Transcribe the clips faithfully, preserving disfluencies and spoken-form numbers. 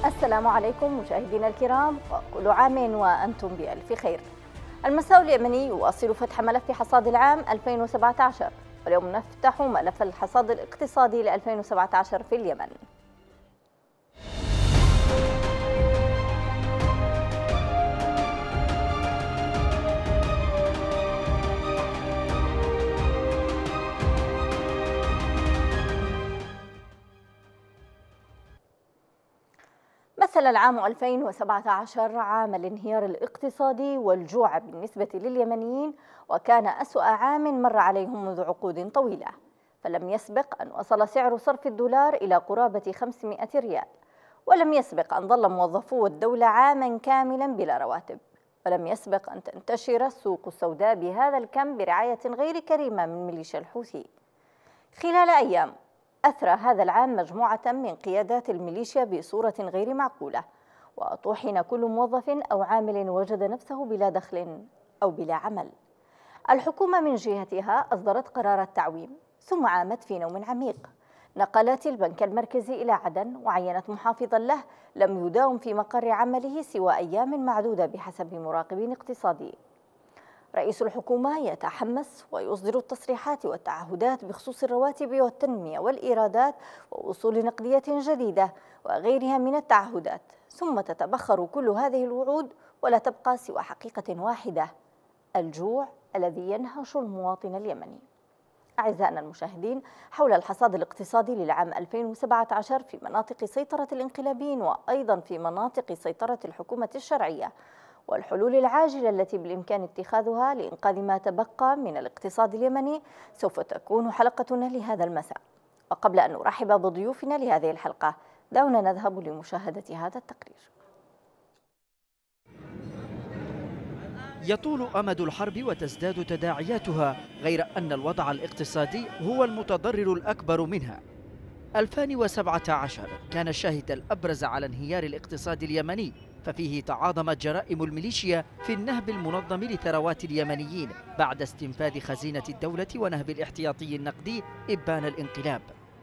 السلام عليكم مشاهدينا الكرام، وكل عام وأنتم بألف خير. المساء اليمني يواصل فتح ملف حصاد العام ألفين وسبعة عشر، واليوم نفتح ملف الحصاد الاقتصادي ل ألفين وسبعة عشر في اليمن. مثل العام ألفين وسبعة عشر عام الانهيار الاقتصادي والجوع بالنسبة لليمنيين، وكان أسوأ عام مر عليهم منذ عقود طويلة، فلم يسبق أن وصل سعر صرف الدولار إلى قرابة خمسمائة ريال، ولم يسبق أن ظل موظفو الدولة عاما كاملا بلا رواتب، ولم يسبق أن تنتشر السوق السوداء بهذا الكم برعاية غير كريمة من ميليشيا الحوثي. خلال أيام أثرى هذا العام مجموعة من قيادات الميليشيا بصورة غير معقولة، وطُحن كل موظف أو عامل وجد نفسه بلا دخل أو بلا عمل. الحكومة من جهتها أصدرت قرار التعويم، ثم عامت في نوم عميق، نقلت البنك المركزي إلى عدن وعينت محافظا له لم يداوم في مقر عمله سوى أيام معدودة بحسب مراقب اقتصادي. رئيس الحكومة يتحمس ويصدر التصريحات والتعهدات بخصوص الرواتب والتنمية والإيرادات ووصول نقدية جديدة وغيرها من التعهدات، ثم تتبخر كل هذه الوعود ولا تبقى سوى حقيقة واحدة: الجوع الذي ينهش المواطن اليمني. أعزائنا المشاهدين، حول الحصاد الاقتصادي للعام ألفين وسبعة عشر في مناطق سيطرة الانقلابيين وأيضا في مناطق سيطرة الحكومة الشرعية، والحلول العاجلة التي بالإمكان اتخاذها لإنقاذ ما تبقى من الاقتصاد اليمني، سوف تكون حلقتنا لهذا المساء. وقبل أن نرحب بضيوفنا لهذه الحلقة، دعونا نذهب لمشاهدة هذا التقرير. يطول أمد الحرب وتزداد تداعياتها، غير أن الوضع الاقتصادي هو المتضرر الأكبر منها. ألفين وسبعة عشر كان الشاهد الأبرز على انهيار الاقتصاد اليمني، ففيه تعاظمت جرائم الميليشيا في النهب المنظم لثروات اليمنيين بعد استنفاذ خزينة الدولة ونهب الاحتياطي النقدي إبان الانقلاب.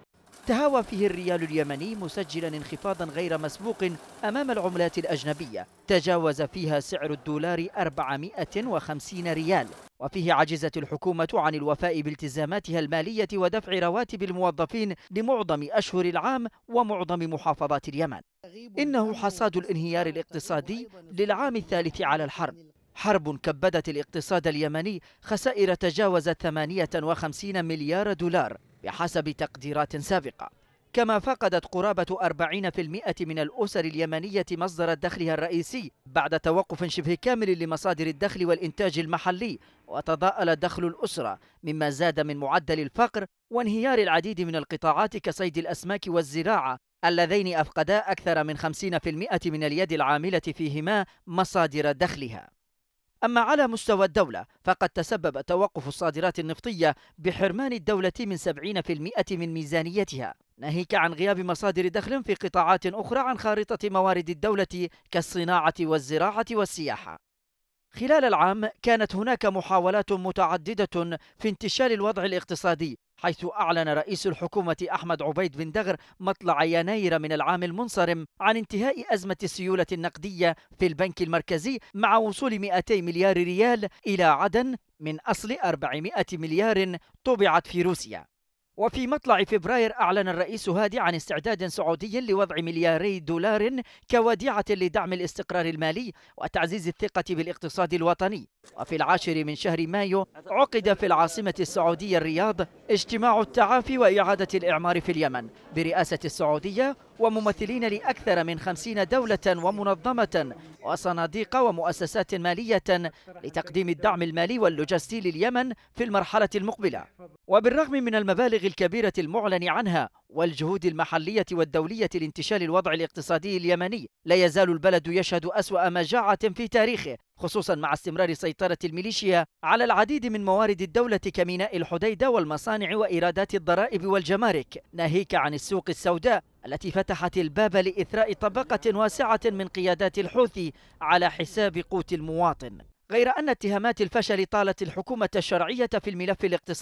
تهاوى فيه الريال اليمني مسجلا انخفاضا غير مسبوق أمام العملات الأجنبية، تجاوز فيها سعر الدولار أربعمائة وخمسين ريال، وفيه عجزت الحكومة عن الوفاء بالتزاماتها المالية ودفع رواتب الموظفين لمعظم أشهر العام ومعظم محافظات اليمن. إنه حصاد الانهيار الاقتصادي للعام الثالث على الحرب، حرب كبدت الاقتصاد اليمني خسائر تجاوزت ثمانية وخمسين مليار دولار بحسب تقديرات سابقة، كما فقدت قرابة أربعين بالمئة من الأسر اليمنية مصدر دخلها الرئيسي بعد توقف شبه كامل لمصادر الدخل والإنتاج المحلي، وتضاءل دخل الأسرة مما زاد من معدل الفقر وانهيار العديد من القطاعات كصيد الأسماك والزراعة اللذين أفقدا أكثر من خمسين بالمئة من اليد العاملة فيهما مصادر دخلها. أما على مستوى الدولة فقد تسبب توقف الصادرات النفطية بحرمان الدولة من سبعين بالمئة من ميزانيتها، ناهيك عن غياب مصادر دخل في قطاعات أخرى عن خارطة موارد الدولة كالصناعة والزراعة والسياحة. خلال العام كانت هناك محاولات متعددة في انتشال الوضع الاقتصادي، حيث أعلن رئيس الحكومة أحمد عبيد بن دغر مطلع يناير من العام المنصرم عن انتهاء أزمة السيولة النقدية في البنك المركزي مع وصول مئتي مليار ريال إلى عدن من أصل أربعمائة مليار طبعت في روسيا. وفي مطلع فبراير أعلن الرئيس هادي عن استعداد سعودي لوضع ملياري دولار كوديعة لدعم الاستقرار المالي وتعزيز الثقة بالاقتصاد الوطني. وفي العاشر من شهر مايو عقد في العاصمة السعودية الرياض اجتماع التعافي وإعادة الإعمار في اليمن برئاسة السعودية وممثلين لأكثر من خمسين دولة ومنظمة وصناديق ومؤسسات مالية لتقديم الدعم المالي واللوجستي لليمن في المرحلة المقبلة. وبالرغم من المبالغ الكبيرة المعلن عنها والجهود المحلية والدولية لانتشال الوضع الاقتصادي اليمني، لا يزال البلد يشهد أسوأ مجاعة في تاريخه، خصوصا مع استمرار سيطرة الميليشيا على العديد من موارد الدولة كميناء الحديدة والمصانع وإيرادات الضرائب والجمارك، ناهيك عن السوق السوداء التي فتحت الباب لإثراء طبقة واسعة من قيادات الحوثي على حساب قوت المواطن. غير أن اتهامات الفشل طالت الحكومة الشرعية في الملف الاقتصادي،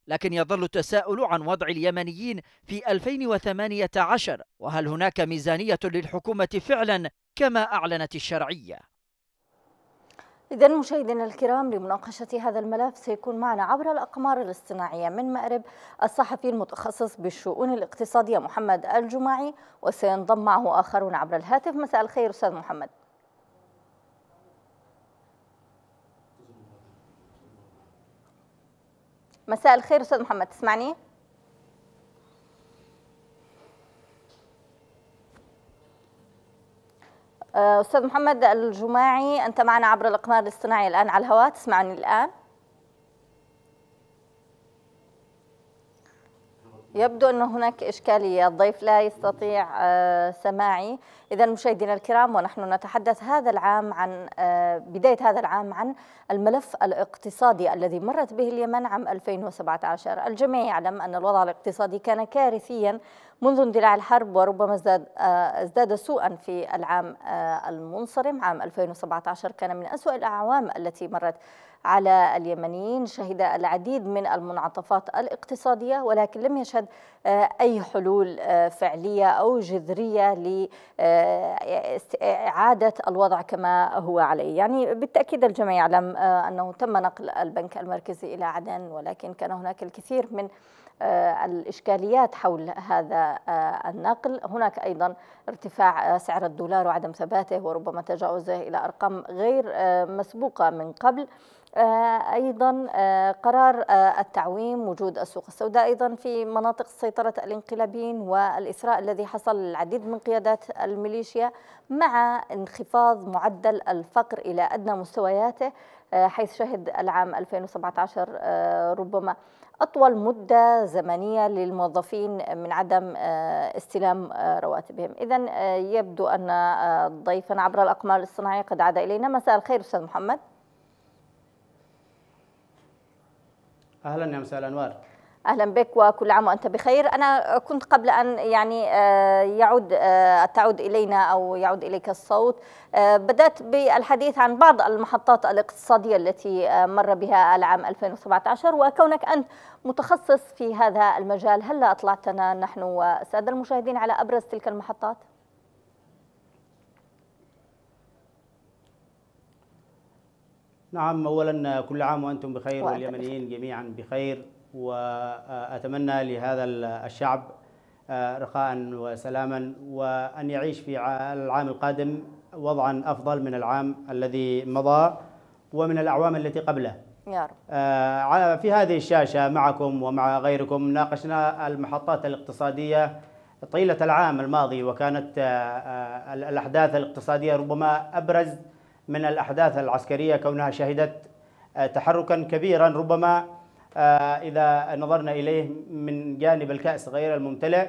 لكن يظل التساؤل عن وضع اليمنيين في ألفين وثمانية عشر، وهل هناك ميزانية للحكومة فعلا كما أعلنت الشرعية؟ إذا مشاهدينا الكرام، لمناقشة هذا الملف سيكون معنا عبر الأقمار الاصطناعية من مأرب الصحفي المتخصص بالشؤون الاقتصادية محمد الجماعي، وسينضم معه آخرون عبر الهاتف. مساء الخير أستاذ محمد. مساء الخير أستاذ محمد، تسمعني؟ أستاذ محمد الجماعي، أنت معنا عبر الأقمار الاصطناعية الآن على الهواء، تسمعني الآن؟ يبدو أن هناك إشكالية، الضيف لا يستطيع سماعي. إذا مشاهدينا الكرام، ونحن نتحدث هذا العام عن بداية هذا العام عن الملف الاقتصادي الذي مرت به اليمن عام ألفين وسبعة عشر. الجميع يعلم أن الوضع الاقتصادي كان كارثيا منذ اندلاع الحرب، وربما ازداد ازداد سوءا في العام المنصرم. عام ألفين وسبعة عشر كان من أسوأ الأعوام التي مرت على اليمنيين، شهد العديد من المنعطفات الاقتصادية، ولكن لم يشهد أي حلول فعلية أو جذرية لإعادة الوضع كما هو عليه. يعني بالتأكيد الجميع يعلم أنه تم نقل البنك المركزي إلى عدن، ولكن كان هناك الكثير من الإشكاليات حول هذا النقل. هناك أيضا ارتفاع سعر الدولار وعدم ثباته، وربما تجاوزه إلى أرقام غير مسبوقة من قبل. أيضا قرار التعويم، وجود السوق السوداء أيضا في مناطق سيطرة الانقلابيين، والإسراء الذي حصل للعديد من قيادات الميليشيا، مع انخفاض معدل الفقر إلى أدنى مستوياته، حيث شهد العام ألفين وسبعة عشر ربما أطول مدة زمنية للموظفين من عدم استلام رواتبهم. إذن يبدو أن ضيفنا عبر الأقمار الاصطناعية قد عاد إلينا. مساء الخير أستاذ محمد. أهلا يا مساء الأنوار. أهلا بك وكل عام وأنت بخير. أنا كنت قبل أن يعني يعود تعود إلينا أو يعود إليك الصوت، بدأت بالحديث عن بعض المحطات الاقتصادية التي مر بها العام ألفين وسبعة عشر، وكونك أنت متخصص في هذا المجال، هل أطلعتنا نحن والسادة المشاهدين على أبرز تلك المحطات؟ نعم، أولا كل عام وأنتم بخير واليمنيين جميعا بخير، وأتمنى لهذا الشعب رخاء وسلاما، وأن يعيش في العام القادم وضعا أفضل من العام الذي مضى ومن الأعوام التي قبله يا رب. في هذه الشاشة معكم ومع غيركم ناقشنا المحطات الاقتصادية طيلة العام الماضي، وكانت الأحداث الاقتصادية ربما أبرز من الأحداث العسكرية، كونها شهدت تحركا كبيرا ربما إذا نظرنا إليه من جانب الكأس غير الممتلئ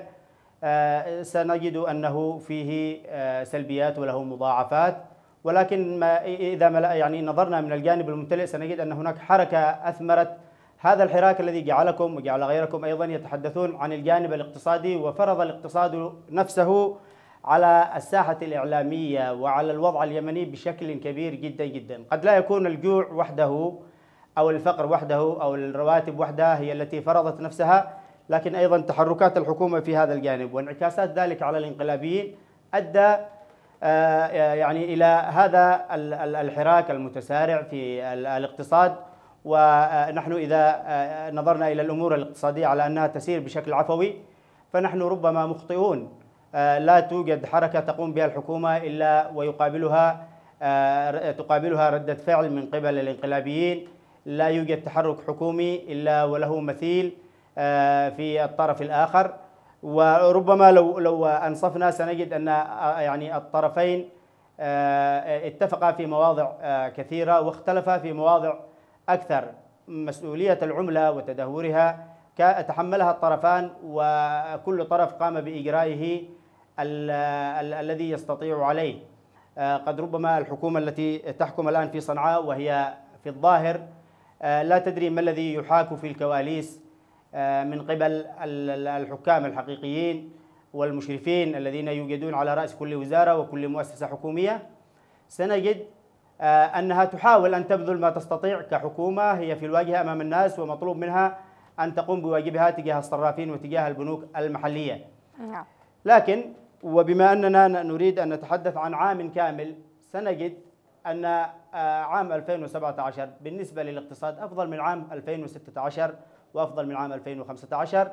سنجد أنه فيه سلبيات وله مضاعفات، ولكن ما إذا يعني نظرنا من الجانب الممتلئ سنجد أن هناك حركة أثمرت هذا الحراك الذي جعلكم وجعل غيركم أيضا يتحدثون عن الجانب الاقتصادي، وفرض الاقتصاد نفسه على الساحة الإعلامية وعلى الوضع اليمني بشكل كبير جدا جدا. قد لا يكون الجوع وحده أو الفقر وحده أو الرواتب وحدها هي التي فرضت نفسها، لكن أيضا تحركات الحكومة في هذا الجانب وانعكاسات ذلك على الانقلابيين أدى يعني إلى هذا الحراك المتسارع في الاقتصاد. ونحن إذا نظرنا إلى الأمور الاقتصادية على أنها تسير بشكل عفوي فنحن ربما مخطئون. لا توجد حركة تقوم بها الحكومة إلا ويقابلها تقابلها ردة فعل من قبل الانقلابيين، لا يوجد تحرك حكومي إلا وله مثيل في الطرف الآخر. وربما لو لو أنصفنا سنجد أن يعني الطرفين اتفقا في مواضع كثيرة واختلفا في مواضع أكثر. مسؤولية العملة وتدهورها تحملها الطرفان، وكل طرف قام بإجرائه الذي يستطيع عليه. قد ربما الحكومة التي تحكم الآن في صنعاء وهي في الظاهر لا تدري ما الذي يحاك في الكواليس من قبل الحكام الحقيقيين والمشرفين الذين يوجدون على رأس كل وزارة وكل مؤسسة حكومية. سنجد أنها تحاول أن تبذل ما تستطيع كحكومة، هي في الواجهة أمام الناس ومطلوب منها أن تقوم بواجبها تجاه الصرافين وتجاه البنوك المحلية. نعم. لكن وبما أننا نريد أن نتحدث عن عام كامل، سنجد أن عام ألفين وسبعة عشر بالنسبة للاقتصاد أفضل من عام ألفين وستة عشر وأفضل من عام ألفين وخمسة عشر،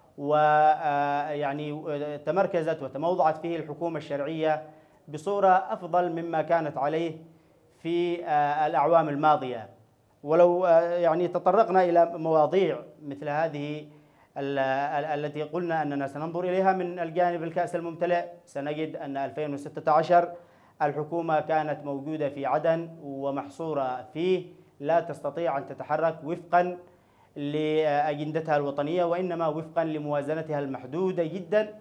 ويعني تمركزت وتموضعت فيه الحكومة الشرعية بصورة أفضل مما كانت عليه في الأعوام الماضية. ولو يعني تطرقنا إلى مواضيع مثل هذه التي قلنا أننا سننظر إليها من الجانب الكأس الممتلئ، سنجد أن ألفين وستة عشر الحكومة كانت موجودة في عدن ومحصورة فيه، لا تستطيع أن تتحرك وفقا لأجندتها الوطنية، وإنما وفقا لموازنتها المحدودة جدا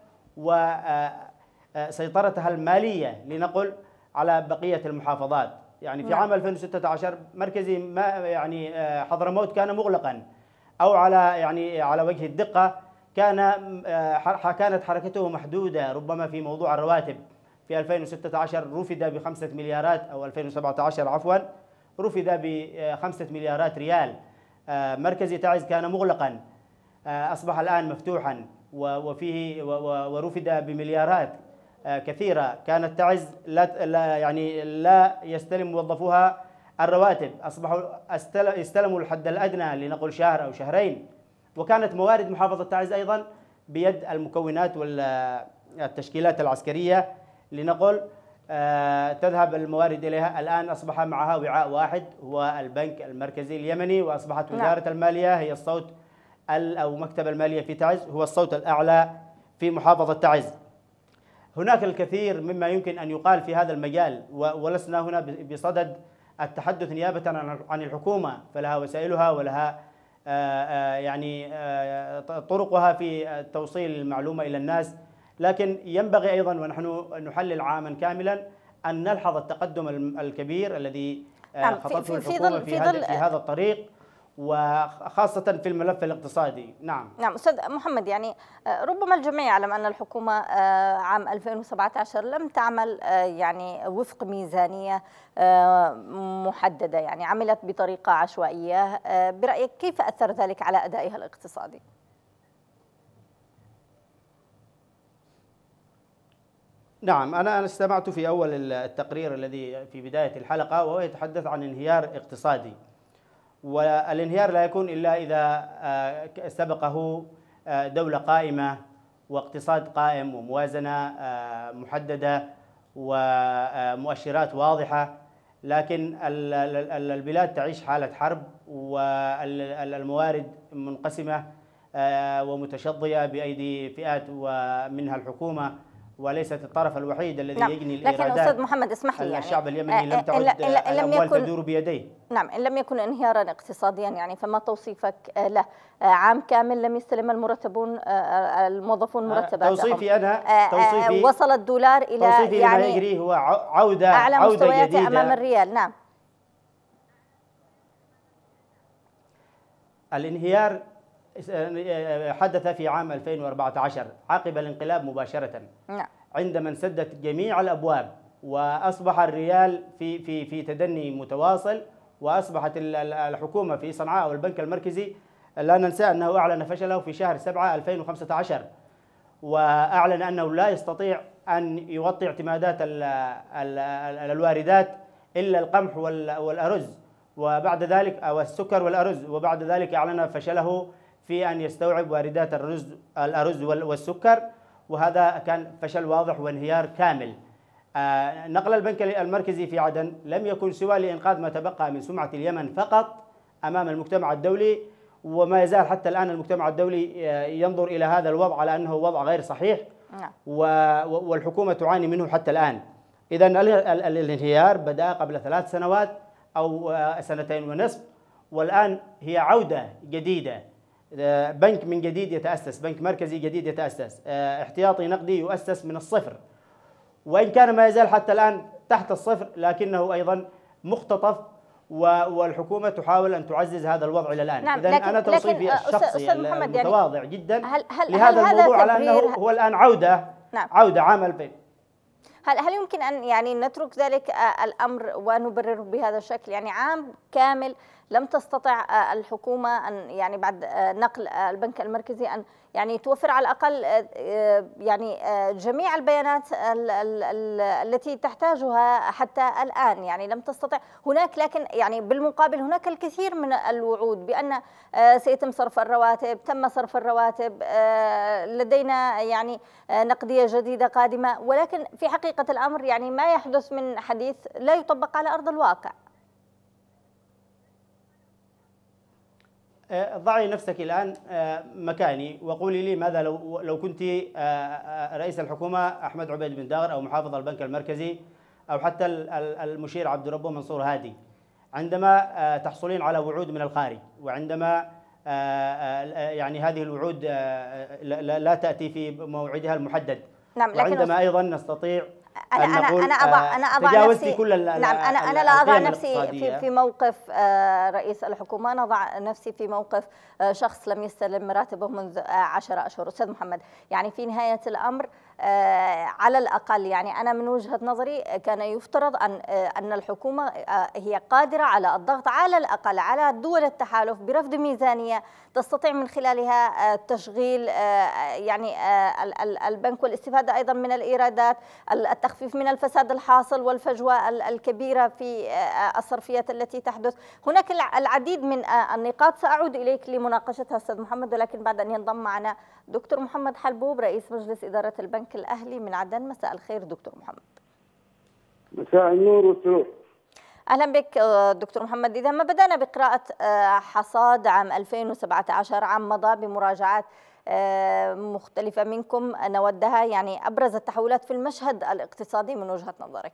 وسيطرتها المالية لنقل على بقية المحافظات. يعني في عام ألفين وستة عشر مركزي ما يعني حضرموت كان مغلقا، أو على يعني على وجه الدقة كان كانت حركته محدودة ربما في موضوع الرواتب. في ألفين وستة عشر رفد بخمسة مليارات، أو ألفين وسبعة عشر عفوا رفد بخمسة مليارات ريال. مركزي تعز كان مغلقا، أصبح الآن مفتوحا وفيه ورفد بمليارات كثيرة. كانت تعز لا يعني لا يستلم موظفوها الرواتب، أصبحوا استلموا الحد الأدنى لنقل شهر أو شهرين. وكانت موارد محافظة تعز أيضا بيد المكونات والتشكيلات العسكرية لنقل تذهب الموارد إليها. الآن أصبح معها وعاء واحد هو البنك المركزي اليمني، وأصبحت وزارة نعم. المالية هي الصوت أو مكتب المالية في تعز هو الصوت الأعلى في محافظة تعز. هناك الكثير مما يمكن أن يقال في هذا المجال، ولسنا هنا بصدد التحدث نيابة عن الحكومة، فلها وسائلها ولها يعني طرقها في توصيل المعلومة إلى الناس. لكن ينبغي أيضا ونحن نحلل عاما كاملا أن نلحظ التقدم الكبير الذي خطته الحكومة في هذا في هذا الطريق، وخاصة في الملف الاقتصادي. نعم نعم أستاذ محمد، يعني ربما الجميع يعلم أن الحكومة عام ألفين وسبعة عشر لم تعمل يعني وفق ميزانية محددة، يعني عملت بطريقة عشوائية. برأيك كيف أثر ذلك على أدائها الاقتصادي؟ نعم، أنا استمعت في أول التقرير الذي في بداية الحلقة وهو يتحدث عن انهيار اقتصادي، والانهيار لا يكون إلا إذا سبقه دولة قائمة واقتصاد قائم وموازنة محددة ومؤشرات واضحة. لكن البلاد تعيش حالة حرب، والموارد منقسمة ومتشظية بأيدي فئات ومنها الحكومة، وليست الطرف الوحيد الذي نعم. يجني الإيرادات. لكن أستاذ محمد اسمح لي، يعني الشعب اليمني لم تعد الأموال تدور بيديه. نعم، إن لم يكن انهيارا اقتصاديا، يعني فما توصيفك له؟ عام كامل لم يستلم المرتبون الموظفون مرتباتهم. توصيفي أنا توصيفي وصل الدولار إلى توصيفي يعني ما يجري هو عودة أعلى عودة مستوياته جديدة أمام الريال. نعم. الانهيار حدث في عام ألفين وأربعة عشر عقب الانقلاب مباشرة. نعم. عندما انسدت جميع الأبواب وأصبح الريال في في في تدني متواصل، وأصبحت الحكومة في صنعاء والبنك المركزي لا ننسى أنه أعلن فشله في شهر سبعة ألفين وخمسة عشر، وأعلن أنه لا يستطيع أن يغطي اعتمادات ال ال ال الواردات إلا القمح والأرز، وبعد ذلك أو السكر والأرز، وبعد ذلك أعلن فشله في أن يستوعب واردات الرز الأرز والسكر، وهذا كان فشل واضح وانهيار كامل. آه نقل البنك المركزي في عدن لم يكن سوى لإنقاذ ما تبقى من سمعة اليمن فقط أمام المجتمع الدولي، وما يزال حتى الآن المجتمع الدولي ينظر إلى هذا الوضع على أنه وضع غير صحيح، والحكومة تعاني منه حتى الآن. إذن الانهيار بدأ قبل ثلاث سنوات أو سنتين ونصف، والآن هي عودة جديدة، بنك من جديد يتأسس، بنك مركزي جديد يتأسس، احتياطي نقدي يؤسس من الصفر، وإن كان ما يزال حتى الآن تحت الصفر لكنه أيضا مختطف، والحكومة تحاول أن تعزز هذا الوضع إلى الآن. نعم. إذن أنا توصيفي الشخصي المتواضع يعني جدا هل هل لهذا هل الموضوع على أنه هو الآن عودة. نعم. عودة عام ألفين. هل هل يمكن أن يعني نترك ذلك الأمر ونبرره بهذا الشكل؟ يعني عام كامل لم تستطع الحكومة أن يعني بعد نقل البنك المركزي أن يعني توفر على الأقل يعني جميع البيانات التي تحتاجها حتى الآن، يعني لم تستطع هناك. لكن يعني بالمقابل هناك الكثير من الوعود بأن سيتم صرف الرواتب، تم صرف الرواتب، لدينا يعني نقدية جديدة قادمة، ولكن في حقيقة الأمر يعني ما يحدث من حديث لا يطبق على أرض الواقع. ضعي نفسك الآن مكاني وقولي لي ماذا لو لو كنت رئيس الحكومة أحمد عبيد بن داغر أو محافظ البنك المركزي أو حتى المشير عبد ربه منصور هادي، عندما تحصلين على وعود من الخارج وعندما يعني هذه الوعود لا تأتي في موعدها المحدد، نعم، لكن وعندما أيضا نستطيع أنا أن نقول أنا أضع أنا أضع نفسي كل نعم أنا أنا لا أضع نفسي في في موقف رئيس الحكومة، أنا أضع نفسي في موقف شخص لم يستلم راتبه منذ عشرة أشهر. أستاذ محمد، يعني في نهاية الأمر على الأقل يعني أنا من وجهة نظري كان يفترض أن أن الحكومة هي قادرة على الضغط على الأقل على دول التحالف برفض ميزانية تستطيع من خلالها تشغيل يعني البنك والاستفادة أيضا من الإيرادات، التخفيف من الفساد الحاصل والفجوة الكبيرة في الصرفيات التي تحدث. هناك العديد من النقاط سأعود إليك لمناقشتها أستاذ محمد، ولكن بعد أن ينضم معنا دكتور محمد حلبوب رئيس مجلس إدارة البنك الأهلي من عدن. مساء الخير دكتور محمد. مساء النور والسرور. أهلا بك دكتور محمد. إذا ما بدأنا بقراءة حصاد عام ألفين وسبعة عشر، عام مضى بمراجعات مختلفة منكم نودها، يعني أبرز التحولات في المشهد الاقتصادي من وجهة نظرك.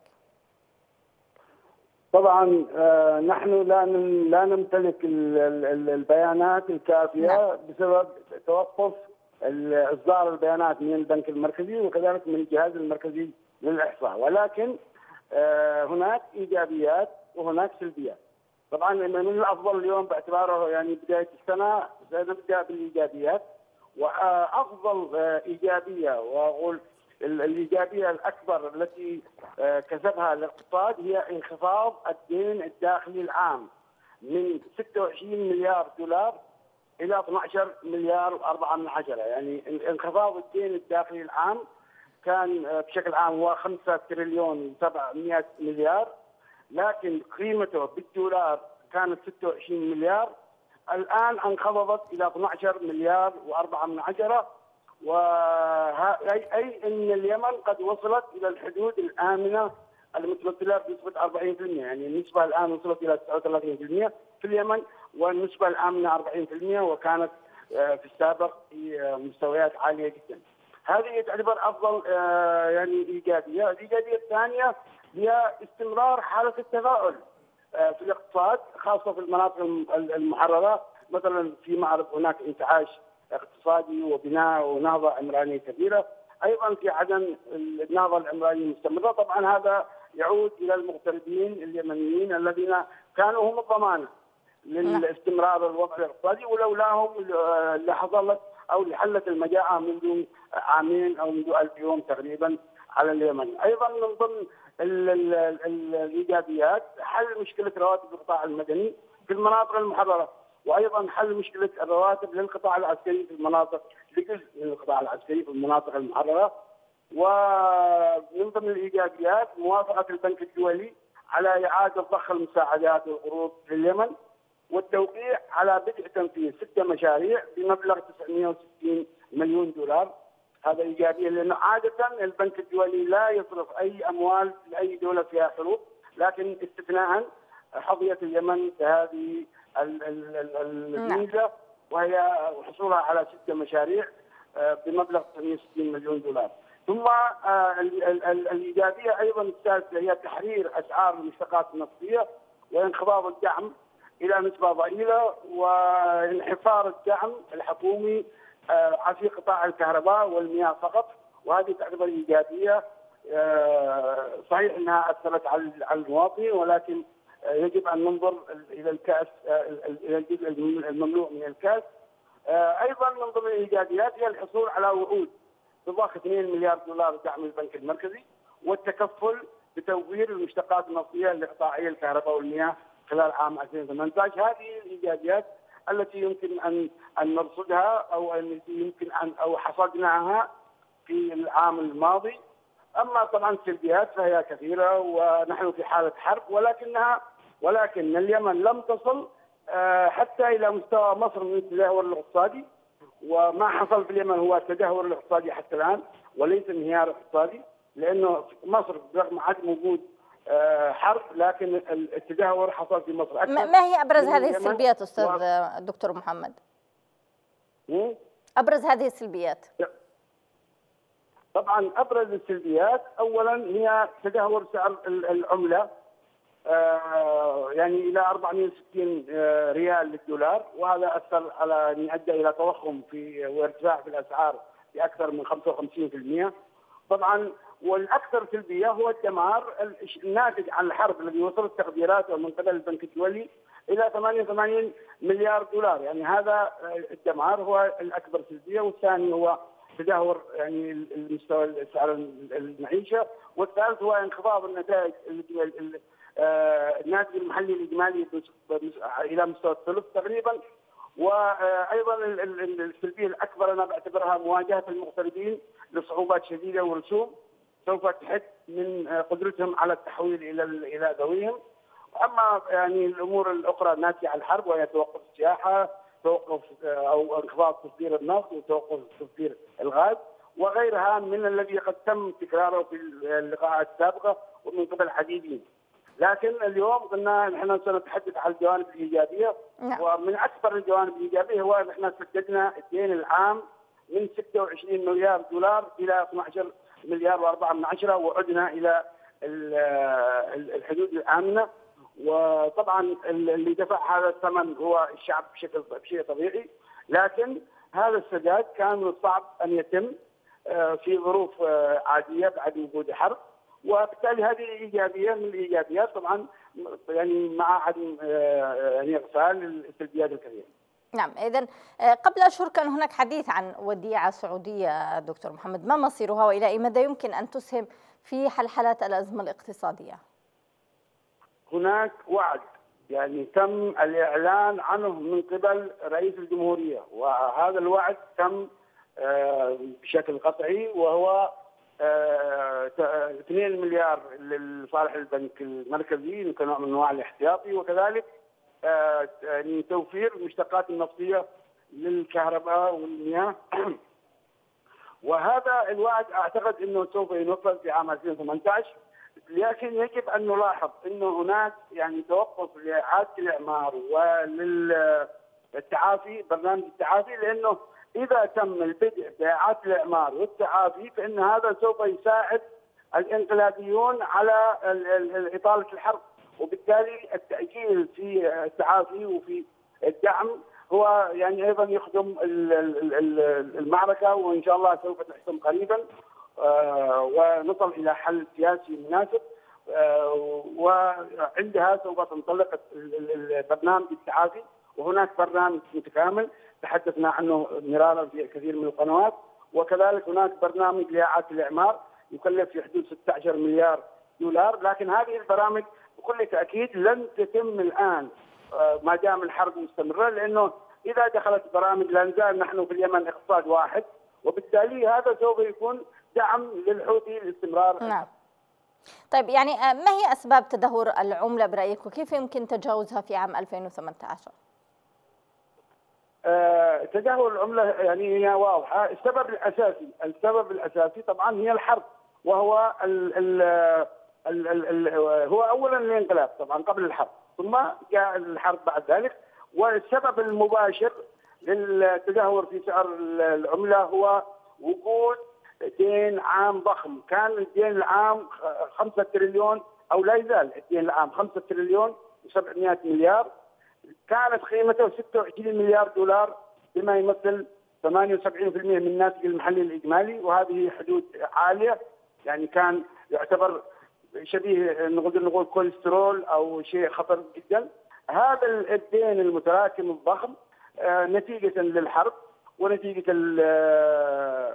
طبعا نحن لا لا نمتلك البيانات الكافية. نعم. بسبب توقف إصدار البيانات من البنك المركزي وكذلك من الجهاز المركزي للإحصاء، ولكن هناك إيجابيات وهناك سلبيات. طبعا من الأفضل اليوم باعتباره يعني بداية السنة سنبدأ بالإيجابيات، وأفضل إيجابية وأقول الإيجابية الأكبر التي كسبها الاقتصاد هي انخفاض الدين الداخلي العام من ستة وعشرين مليار دولار إلى اثني عشر مليار وأربعة من عشرة. يعني انخفاض الدين الداخلي العام كان بشكل عام هو خمسة تريليون وسبعمائة مليار، لكن قيمته بالدولار كانت ستة وعشرين مليار، الآن انخفضت إلى اثني عشر مليار وأربعة من عشرة، وأي أي أن اليمن قد وصلت إلى الحدود الآمنة المتمثلة بنسبة أربعين بالمئة. يعني النسبة الآن وصلت إلى تسعة وثلاثين بالمئة في اليمن، والنسبة الآمنة أربعين بالمئة، وكانت في السابق في مستويات عالية جدا. هذه تعتبر أفضل يعني إيجابية. الإيجابية الثانية هي استمرار حالة التفاؤل في الاقتصاد، خاصة في المناطق المحررة. مثلا في معرض هناك انتعاش اقتصادي وبناء ونهضة عمرانية كبيرة. أيضا في عدن النهضة العمرانية مستمرة. طبعا هذا يعود إلى المغتربين اليمنيين الذين كانوا هم الضمانة للاستمرار الوضع الاقتصادي، ولولاهم لحصلت أو لحلت المجاعة منذ عامين أو منذ ألف يوم تقريبا على اليمن. أيضا من ضمن الإيجابيات حل مشكلة رواتب القطاع المدني في المناطق المحررة، وأيضا حل مشكلة الرواتب للقطاع العسكري في المناطق لجزء من القطاع العسكري في المناطق المحررة. ومن ضمن الإيجابيات موافقة البنك الدولي على إعادة ضخ المساعدات والقروض لليمن، والتوقيع على بدء تنفيذ ستة مشاريع بمبلغ تسعمائة وستين مليون دولار. هذا إيجابية، لأنه عادة البنك الدولي لا يصرف أي أموال لأي دولة فيها حروب، لكن استثناء حظيت اليمن بهذه الميزة، وهي حصولها على ستة مشاريع بمبلغ تسعمائة وستين مليون دولار. ثم الإيجابية أيضا الثالثة هي تحرير أسعار المشتقات النفطية وانخفاض الدعم إلى نسبة ضئيلة، وانحصار الدعم الحكومي في قطاع الكهرباء والمياه فقط، وهذه تعتبر إيجابية. صحيح أنها أثرت على المواطن، ولكن يجب أن ننظر إلى الكأس، إلى الجزء المملوء من الكأس. أيضا من ضمن الإيجابيات هي الحصول على وعود بضخ اثنين مليار دولار دعم البنك المركزي، والتكفل بتوفير المشتقات النفطية لقطاعي الكهرباء والمياه خلال عام ألفين وثمانية عشر. هذه الإيجابيات التي يمكن أن أن نرصدها أو أن يمكن أن أو حصدناها في العام الماضي. أما طبعا السلبيات فهي كثيرة، ونحن في حالة حرب، ولكنها ولكن اليمن لم تصل حتى إلى مستوى مصر من التدهور الاقتصادي، وما حصل في اليمن هو التدهور الاقتصادي حتى الآن وليس انهيار اقتصادي، لأنه مصر رغم عدم وجود حرب لكن التدهور حصل في مصر أكثر. ما هي أبرز هذه السلبيات أستاذ و... دكتور محمد؟ م? أبرز هذه السلبيات؟ طبعا أبرز السلبيات أولا هي تدهور سعر العملة آه يعني إلى أربعمائة وستين آه ريال للدولار، وهذا أثر على أن أدى إلى تضخم في وارتفاع في الأسعار بأكثر من خمسة وخمسين بالمئة. طبعا والأكثر سلبية هو الدمار الناتج عن الحرب الذي وصلت تقديراته من قبل البنك الدولي إلى ثمانية وثمانين مليار دولار. يعني هذا الدمار هو الأكبر سلبية، والثاني هو تدهور يعني المستوى سعر المعيشة، والثالث هو انخفاض النتائج الناتج المحلي الإجمالي إلى مستوى الثلث تقريبا. وأيضا السلبية الأكبر أنا بعتبرها مواجهة المغتربين لصعوبات شديدة ورسوم سوف تحد من قدرتهم على التحويل إلى إلى ذويهم. أما يعني الأمور الأخرى الناتجة عن الحرب وهي توقف السياحة، توقف أو انخفاض تصدير النفط، وتوقف تصدير الغاز وغيرها من الذي قد تم تكراره في اللقاءات السابقة ومن قبل عديدين. لكن اليوم قلنا نحن سنتحدث عن الجوانب الإيجابية. نعم. ومن أكبر الجوانب الإيجابية هو أن احنا سددنا الدين العام من ستة وعشرين مليار دولار إلى اثني عشر مليار وأربعة من عشرة، وعدنا إلى الحدود الآمنة. وطبعا اللي دفع هذا الثمن هو الشعب بشكل بشيء طبيعي، لكن هذا السداد كان من الصعب أن يتم في ظروف عادية بعد وجود حرب، وبالتالي هذه إيجابية من الإيجابيات طبعا، يعني مع عدم يعني إغفال السلبيات الكثيرة. نعم، إذن قبل أشهر كان هناك حديث عن وديعة سعودية دكتور محمد، ما مصيرها وإلى أي مدى يمكن أن تسهم في حلحلة الأزمة الاقتصادية؟ هناك وعد يعني تم الإعلان عنه من قبل رئيس الجمهورية، وهذا الوعد تم بشكل قطعي، وهو اثنين مليار لصالح البنك المركزي كنوع من انواع الاحتياطي، وكذلك يعني توفير المشتقات النفطيه للكهرباء والمياه. وهذا الوعد اعتقد انه سوف ينفذ في عام ألفين وثمانية عشر، لكن يجب ان نلاحظ انه هناك يعني توقف لاعاده الاعمار وللتعافي، برنامج التعافي، لانه إذا تم البدء بإعادة الإعمار والتعافي فإن هذا سوف يساعد الانقلابيون على إطالة الحرب، وبالتالي التأجيل في التعافي وفي الدعم هو يعني أيضا يخدم المعركة، وإن شاء الله سوف تحسم قريبا ونصل إلى حل سياسي مناسب، وعندها سوف تنطلق برنامج التعافي. وهناك برنامج متكامل تحدثنا عنه مرارا في كثير من القنوات، وكذلك هناك برنامج لإعادة الإعمار يكلف في حدود ستة عشر مليار دولار. لكن هذه البرامج بكل تأكيد لن تتم الآن ما دام الحرب مستمرة، لأنه إذا دخلت برامج لا نزال نحن في اليمن اقتصاد واحد، وبالتالي هذا سوف يكون دعم للحوثي لاستمرار. نعم. طيب يعني ما هي أسباب تدهور العملة برأيك، وكيف يمكن تجاوزها في عام ألفين وثمانية عشر؟ آه، تدهور العملة يعني هي واضحة. السبب الأساسي السبب الأساسي طبعا هي الحرب، وهو ال ال ال ال ال هو أولا الانقلاب طبعا قبل الحرب، ثم جاء الحرب بعد ذلك. والسبب المباشر للتدهور في سعر العملة هو وجود دين عام ضخم. كان الدين العام خمسة تريليون، أو لا يزال الدين العام خمسة تريليون وسبعمائة مليار، كانت قيمته ستة وعشرين مليار دولار بما يمثل ثمانية وسبعين بالمئة من الناتج المحلي الإجمالي، وهذه حدود عالية. يعني كان يعتبر شبيه نقدر نقول كوليسترول أو شيء خطر جدا. هذا الدين المتراكم الضخم نتيجة للحرب ونتيجة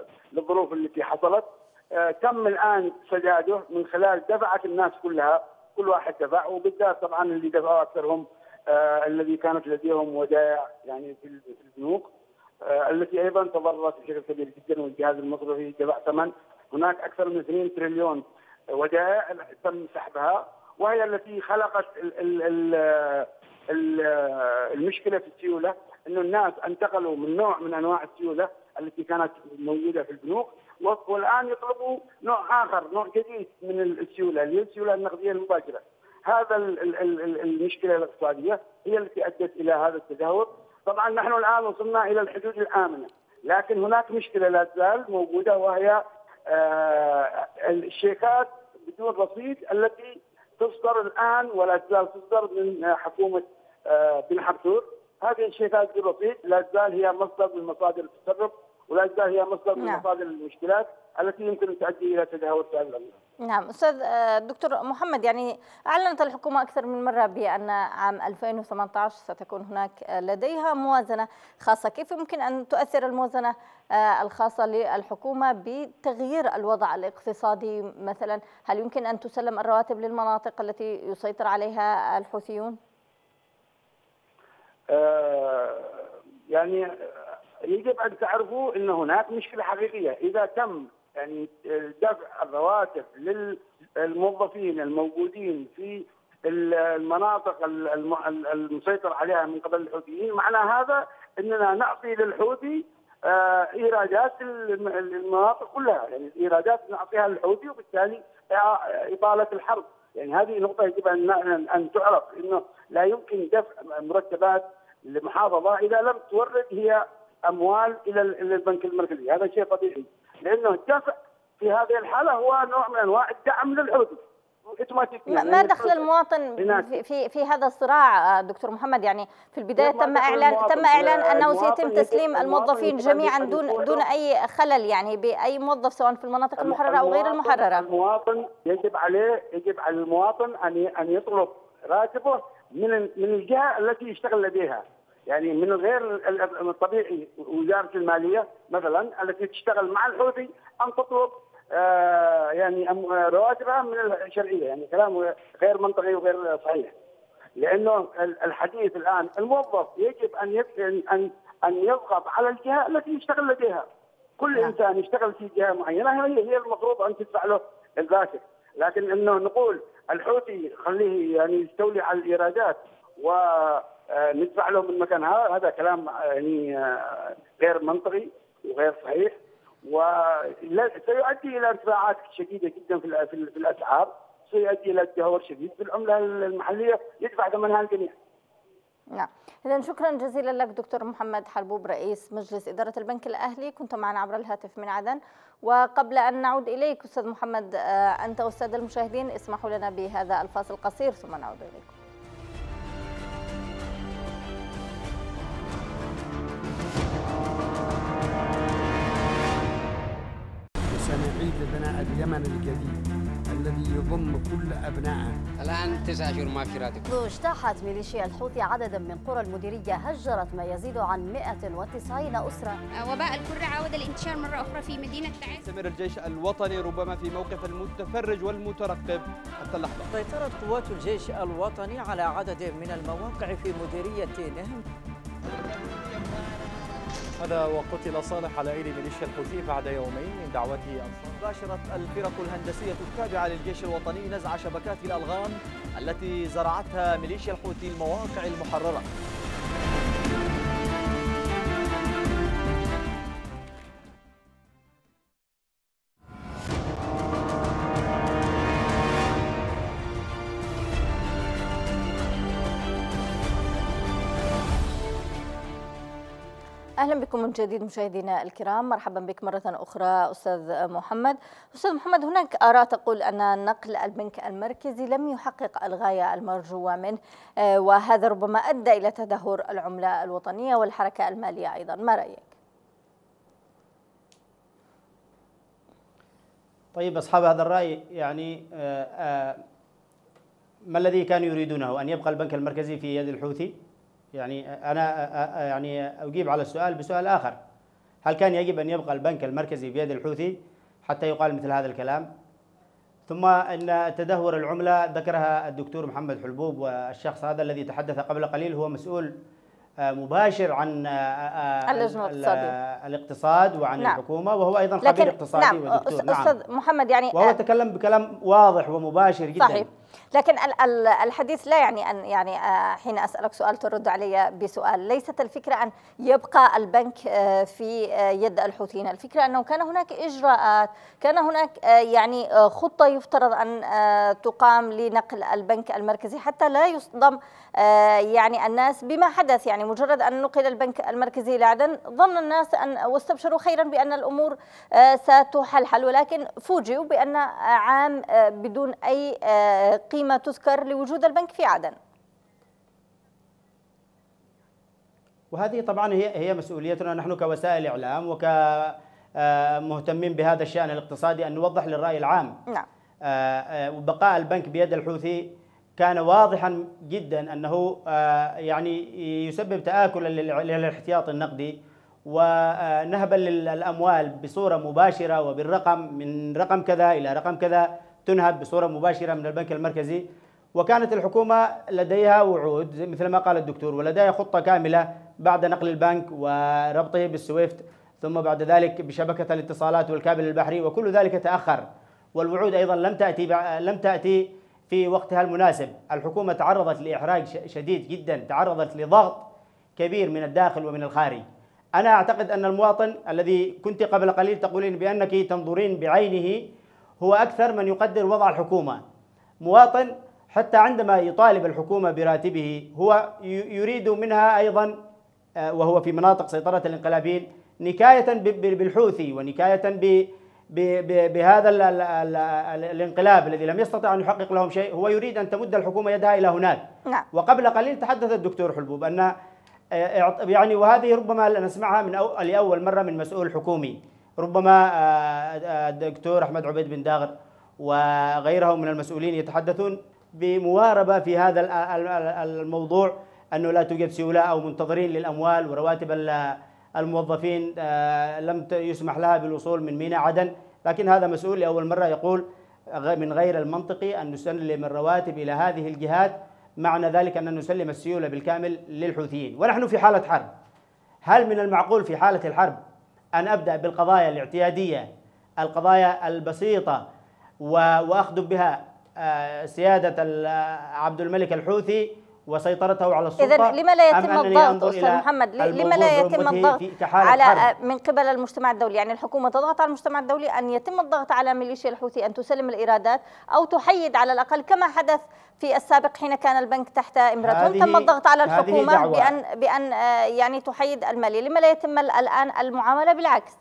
للظروف التي حصلت تم الآن سداده من خلال دفعة الناس كلها، كل واحد دفع، وبالذات طبعا اللي دفعوا اكثرهم آه الذي كانت لديهم ودائع يعني في البنوك آه التي ايضا تضررت بشكل كبير جدا، والجهاز المصرفي دفع ثمن. هناك اكثر من اثنين تريليون ودائع تم سحبها، وهي التي خلقت ال ال ال ال المشكله في السيوله، انه الناس انتقلوا من نوع من انواع السيوله التي كانت موجوده في البنوك، والان يطلبوا نوع اخر، نوع جديد من السيوله اللي هي السيوله النقديه المباشره. هذا المشكله الاقتصاديه هي التي ادت الى هذا التدهور. طبعا نحن الان وصلنا الى الحدود الامنه، لكن هناك مشكله لا تزال موجوده، وهي آه الشيكات بدون رصيد التي تصدر الان ولا تزال تصدر من حكومه آه بن حمدون. هذه الشيكات بدون رصيد لا تزال هي مصدر من مصادر التسرب، ولا تزال هي مصدر من نعم. مصادر المشكلات التي يمكن ان تؤدي الى تدهور سائر الامور. نعم استاذ دكتور محمد، يعني اعلنت الحكومه اكثر من مره بان عام ألفين وثمانية عشر ستكون هناك لديها موازنه خاصه، كيف يمكن ان تؤثر الموازنه الخاصه للحكومه بتغيير الوضع الاقتصادي مثلا؟ هل يمكن ان تسلم الرواتب للمناطق التي يسيطر عليها الحوثيون؟ آه يعني يجب ان تعرفوا ان هناك مشكله حقيقيه. اذا تم يعني دفع الرواتب للموظفين الموجودين في المناطق المسيطر عليها من قبل الحوثيين، معنى هذا اننا نعطي للحوثي ايرادات المناطق كلها، يعني الايرادات نعطيها للحوثي، وبالتالي اطاله الحرب. يعني هذه نقطه يجب ان ان تعرف، انه لا يمكن دفع مرتبات لمحافظه اذا لم تورد هي اموال الى البنك المركزي. هذا شيء طبيعي، لانه الدفع في هذه الحاله هو نوع من انواع الدعم للحوثي. ما دخل المواطن في في في هذا الصراع دكتور محمد؟ يعني في البدايه تم اعلان تم اعلان انه سيتم تسليم الموظفين جميعا دون دون اي خلل، يعني باي موظف سواء في المناطق المحرره او غير المحرره. المواطن يجب عليه يجب على المواطن ان ان يطلب راتبه من من الجهه التي يشتغل لديها. يعني من غير الطبيعي وزاره الماليه مثلا التي تشتغل مع الحوثي ان تطلب آه يعني رواتبها من الشرعيه. يعني كلام غير منطقي وغير صحيح، لانه الحديث الان الموظف يجب ان ان ان يضغط على الجهه التي يشتغل لديها. كل انسان يشتغل في جهه معينه هي هي المفروض ان تدفع له الراتب، لكن انه نقول الحوثي خليه يعني يستولي على الايرادات وندفع له من مكان هذا، هذا كلام يعني غير منطقي وغير صحيح، وسيؤدي الى ارتفاعات شديده جدا في في الاسعار، سيؤدي الى تدهور شديد في العمله المحليه يدفع ثمنها الجميع. نعم، إذا شكرا جزيلا لك دكتور محمد حلبوب رئيس مجلس إدارة البنك الأهلي، كنت معنا عبر الهاتف من عدن. وقبل أن نعود إليك أستاذ محمد، أنت والسادة المشاهدين اسمحوا لنا بهذا الفاصل القصير ثم نعود إليكم. سنعيد بناء اليمن الجديد الذي يضم كل أبنائه. الآن تسع شهور ما في راتب. منذ اجتاحت ميليشيا الحوثي عددا من قرى المديرية هجرت ما يزيد عن مئة وتسعين أسرة. وباء الكرة عاود الانتشار مرة أخرى في مدينة تعز. يستمر الجيش الوطني ربما في موقف المتفرج والمترقب حتى اللحظة. سيطرت قوات الجيش الوطني على عدد من المواقع في مديرية نهم. هذا وقتل صالح على ايدي ميليشيا الحوثي بعد يومين من دعوته انصار. باشرت الفرق الهندسيه التابعه للجيش الوطني نزع شبكات الالغام التي زرعتها ميليشيا الحوثي المواقع المحرره. أهلا بكم من جديد مشاهدينا الكرام، مرحبا بك مرة أخرى أستاذ محمد. أستاذ محمد، هناك آراء تقول أن نقل البنك المركزي لم يحقق الغاية المرجوة منه، وهذا ربما أدى إلى تدهور العملة الوطنية والحركة المالية أيضا، ما رأيك؟ طيب أصحاب هذا الرأي يعني ما الذي كانوا يريدونه؟ أن يبقى البنك المركزي في يد الحوثي؟ يعني أنا يعني أجيب على السؤال بسؤال آخر، هل كان يجب أن يبقى البنك المركزي بيد الحوثي حتى يقال مثل هذا الكلام؟ ثم أن تدهور العملة ذكرها الدكتور محمد حلبوب، والشخص هذا الذي تحدث قبل قليل هو مسؤول مباشر عن الاقتصاد وعن نعم. الحكومة، وهو أيضا خبير اقتصادي نعم. ودكتور. نعم أستاذ محمد، يعني وهو تكلم بكلام واضح ومباشر جدا. صحيح. لكن الحديث لا يعني أن يعني حين أسألك سؤال ترد علي بسؤال. ليست الفكرة أن يبقى البنك في يد الحوثيين، الفكرة أنه كان هناك إجراءات، كان هناك يعني خطة يفترض أن تقام لنقل البنك المركزي حتى لا يصدم يعني الناس بما حدث. يعني مجرد أن نقل البنك المركزي إلى عدن ظن الناس أن واستبشروا خيرا بأن الأمور ستحلحل، ولكن فوجئوا بأن عام بدون أي قيمة تذكر لوجود البنك في عدن. وهذه طبعا هي هي مسؤوليتنا نحن كوسائل إعلام وكمهتمين بهذا الشأن الاقتصادي أن نوضح للرأي العام. نعم. وبقاء البنك بيد الحوثي كان واضحا جدا أنه يعني يسبب تآكلا للاحتياط النقدي ونهبا للأموال بصورة مباشرة، وبالرقم من رقم كذا إلى رقم كذا تنهب بصورة مباشرة من البنك المركزي. وكانت الحكومة لديها وعود مثل ما قال الدكتور، ولديها خطة كاملة بعد نقل البنك وربطه بالسويفت، ثم بعد ذلك بشبكة الاتصالات والكابل البحري، وكل ذلك تأخر، والوعود أيضا لم تأتي لم تأتي في وقتها المناسب. الحكومة تعرضت لإحراج شديد جدا، تعرضت لضغط كبير من الداخل ومن الخارج. أنا أعتقد أن المواطن الذي كنت قبل قليل تقولين بأنك تنظرين بعينه هو أكثر من يقدر وضع الحكومة. مواطن حتى عندما يطالب الحكومة براتبه هو يريد منها أيضا، وهو في مناطق سيطرة الانقلابيين، نكاية بالحوثي ونكاية بهذا الانقلاب الذي لم يستطع أن يحقق لهم شيء. هو يريد أن تمد الحكومة يدها إلى هناك. نعم. وقبل قليل تحدث الدكتور حلبوب أن يعني، وهذه ربما نسمعها من أو لأول مرة من مسؤول حكومي، ربما الدكتور أحمد عبيد بن داغر وغيرهم من المسؤولين يتحدثون بمواربة في هذا الموضوع، أنه لا توجد سيولة أو منتظرين للأموال، ورواتب الموظفين لم يسمح لها بالوصول من ميناء عدن. لكن هذا مسؤول لأول مرة يقول من غير المنطقي أن نسلم الرواتب إلى هذه الجهات، معنى ذلك أن نسلم السيولة بالكامل للحوثيين ونحن في حالة حرب. هل من المعقول في حالة الحرب أن أبدأ بالقضايا الاعتيادية، القضايا البسيطة، وأخدم بها سيادة عبد الملك الحوثي وسيطرته على السلطة؟ إذن لما لا يتم الضغط أستاذ محمد؟ لما لا يتم الضغط على حرب من قبل المجتمع الدولي؟ يعني الحكومة تضغط على المجتمع الدولي أن يتم الضغط على ميليشيا الحوثي أن تسلم الإيرادات أو تحيد على الأقل، كما حدث في السابق حين كان البنك تحت إمرتهم، تم الضغط على الحكومة بأن بأن يعني تحيد المالية. لما لا يتم الآن المعاملة بالعكس؟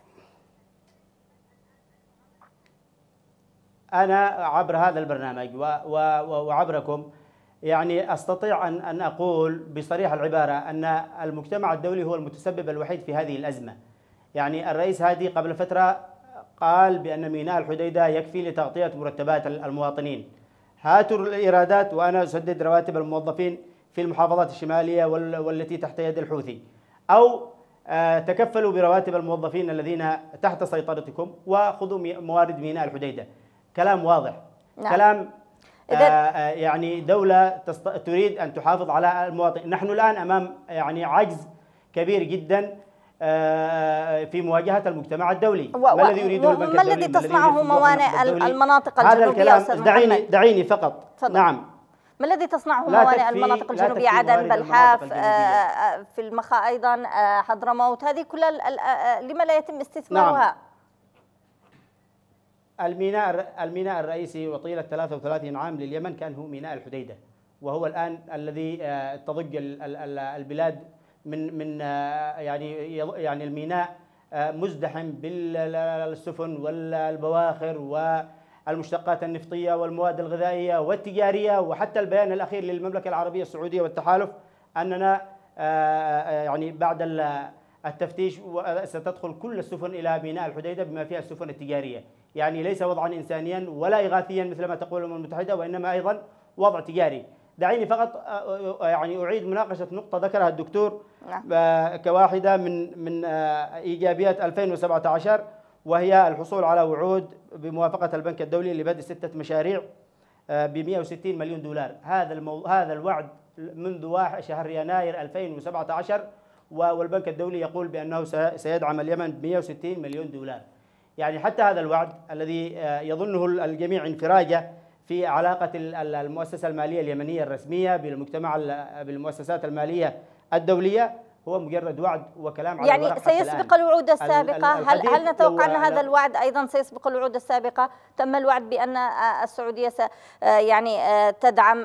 أنا عبر هذا البرنامج وعبركم يعني أستطيع أن أن أقول بصريح العبارة أن المجتمع الدولي هو المتسبب الوحيد في هذه الأزمة. يعني الرئيس هادي قبل فترة قال بأن ميناء الحديدة يكفي لتغطية مرتبات المواطنين. هاتوا الإيرادات وأنا أسدد رواتب الموظفين في المحافظات الشمالية والتي تحت يد الحوثي، أو تكفلوا برواتب الموظفين الذين تحت سيطرتكم وخذوا موارد ميناء الحديدة. كلام واضح. نعم. كلام آه يعني دولة تريد أن تحافظ على المواطن. نحن الآن أمام يعني عجز كبير جدا آه في مواجهة المجتمع الدولي. ما الذي يريده البنك الدولي؟ ما الذي تصنعه موانئ المناطق الجنوبية أستاذ دعيني دعيني فقط. فضل. نعم. ما الذي تصنعه موانئ المناطق الجنوبية؟ عدن، بلحاف، آه في المخا أيضا، آه حضرموت، هذه كلها لما لا يتم استثمارها؟ نعم. الميناء الميناء الرئيسي وطيلة ثلاثة وثلاثين عام لليمن كان هو ميناء الحديدة، وهو الآن الذي تضج البلاد من من يعني يعني الميناء مزدحم بالسفن والبواخر والمشتقات النفطية والمواد الغذائية والتجارية. وحتى البيان الأخير للمملكة العربية السعودية والتحالف أننا يعني بعد التفتيش ستدخل كل السفن إلى ميناء الحديدة بما فيها السفن التجارية. يعني ليس وضعا إنسانيا ولا إغاثيا مثل ما تقول الأمم المتحدة، وإنما أيضا وضع تجاري. دعيني فقط يعني أعيد مناقشة نقطة ذكرها الدكتور كواحدة من من إيجابيات ألفين وسبعة عشر، وهي الحصول على وعود بموافقة البنك الدولي لبدء ستة مشاريع ب مئة وستين مليون دولار. هذا المو... هذا الوعد منذ واحد شهر يناير ألفين وسبعة عشر، والبنك الدولي يقول بأنه سيدعم اليمن ب مئة وستين مليون دولار. يعني حتى هذا الوعد الذي يظنه الجميع انفراجة في علاقة المؤسسة المالية اليمنية الرسمية بالمجتمع بالمؤسسات المالية الدولية هو مجرد وعد وكلام على يعني الورق. سيسبق الوعود السابقة. هل هل نتوقع أن هذا الوعد أيضا سيسبق الوعود السابقة؟ تم الوعد بأن السعودية يعني تدعم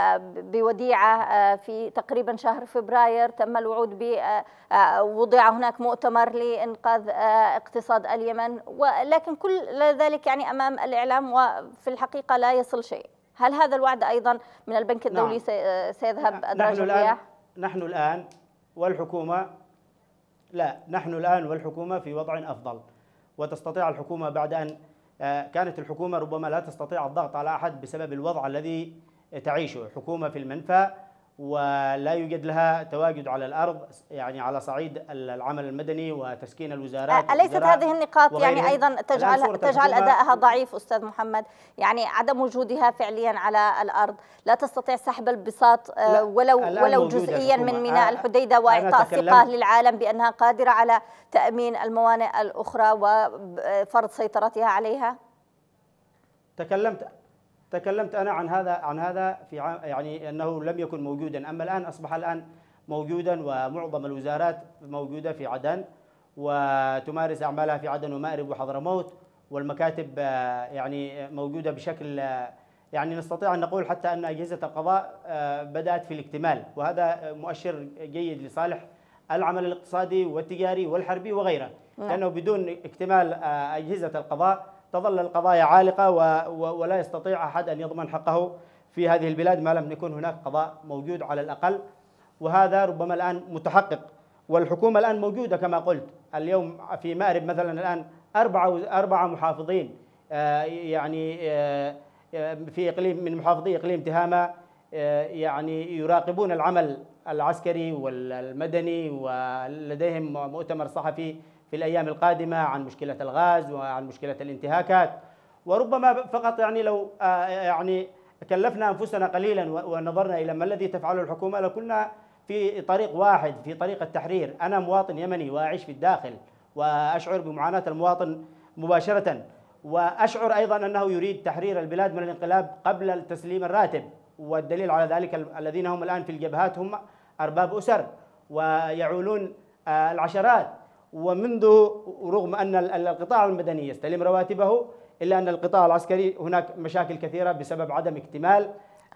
بوديعة في تقريبا شهر فبراير، تم الوعود ب وضع هناك مؤتمر لإنقاذ اقتصاد اليمن، ولكن كل ذلك يعني أمام الإعلام وفي الحقيقة لا يصل شيء. هل هذا الوعد أيضا من البنك الدولي نعم. سيذهب أدراج الرياح؟ نحن الآن والحكومة لا نحن الآن والحكومة في وضع أفضل، وتستطيع الحكومة بعد أن كانت الحكومة ربما لا تستطيع الضغط على أحد بسبب الوضع الذي تعيشه. حكومة في المنفى ولا يوجد لها تواجد على الأرض يعني على صعيد العمل المدني وتسكين الوزارات. أليست هذه النقاط يعني أيضا تجعل تجعل أدائها ضعيف أستاذ محمد؟ يعني عدم وجودها فعليا على الأرض، لا تستطيع سحب البساط ولو ولو جزئيا من ميناء الحديدة وإعطاء ثقة للعالم بأنها قادرة على تأمين الموانئ الأخرى وفرض سيطرتها عليها. تكلمت تكلمت أنا عن هذا عن هذا في يعني أنه لم يكن موجودا، أما الآن أصبح الآن موجودا، ومعظم الوزارات موجودة في عدن وتمارس أعمالها في عدن ومأرب وحضرموت، والمكاتب يعني موجودة بشكل يعني نستطيع أن نقول حتى أن أجهزة القضاء بدأت في الاكتمال، وهذا مؤشر جيد لصالح العمل الاقتصادي والتجاري والحربي وغيره، لأنه بدون اكتمال أجهزة القضاء تظل القضايا عالقة ولا يستطيع أحد أن يضمن حقه في هذه البلاد ما لم يكن هناك قضاء موجود على الأقل، وهذا ربما الآن متحقق. والحكومة الآن موجودة كما قلت. اليوم في مأرب مثلا الآن أربعة أربعة محافظين يعني في إقليم من محافظي إقليم تهامة يعني يراقبون العمل العسكري والمدني، ولديهم مؤتمر صحفي في الأيام القادمة عن مشكلة الغاز وعن مشكلة الانتهاكات. وربما فقط يعني لو يعني كلفنا أنفسنا قليلا ونظرنا إلى ما الذي تفعله الحكومة لكنا في طريق واحد، في طريق التحرير. أنا مواطن يمني وأعيش في الداخل وأشعر بمعاناة المواطن مباشرة، وأشعر أيضا أنه يريد تحرير البلاد من الانقلاب قبل تسليم الراتب، والدليل على ذلك الذين هم الآن في الجبهات هم أرباب أسر ويعولون العشرات، ومنذ رغم أن القطاع المدني يستلم رواتبه إلا أن القطاع العسكري هناك مشاكل كثيرة بسبب عدم اكتمال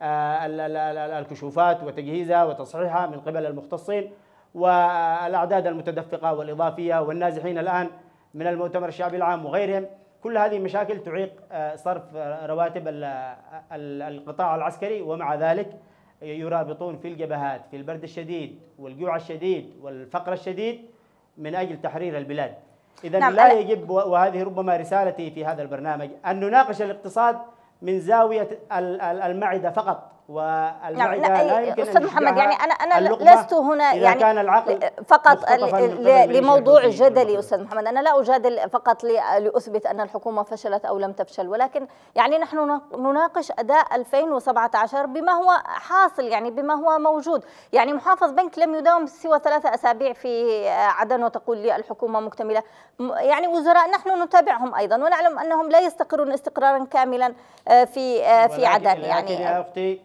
الكشوفات وتجهيزها وتصحيحها من قبل المختصين، والأعداد المتدفقة والإضافية والنازحين الآن من المؤتمر الشعبي العام وغيرهم. كل هذه مشاكل تعيق صرف رواتب القطاع العسكري، ومع ذلك يرابطون في الجبهات في البرد الشديد والجوع الشديد والفقر الشديد من أجل تحرير البلاد. إذا نعم لا يجب، وهذه ربما رسالتي في هذا البرنامج، أن نناقش الاقتصاد من زاوية المعدة فقط، والمعدة نعم لا يمكن أستاذ محمد يعني أنا أنا لست هنا يعني كان العقل فقط لموضوع جدلي أستاذ محمد، أنا لا أجادل فقط لأثبت أن الحكومة فشلت أو لم تفشل، ولكن يعني نحن نناقش أداء ألفين وسبعة عشر بما هو حاصل، يعني بما هو موجود. يعني محافظ بنك لم يداوم سوى ثلاثة أسابيع في عدن وتقول لي الحكومة مكتملة. يعني وزراء نحن نتابعهم أيضا ونعلم أنهم لا يستقرون استقرارا كاملا في في عدن. يعني يا أختي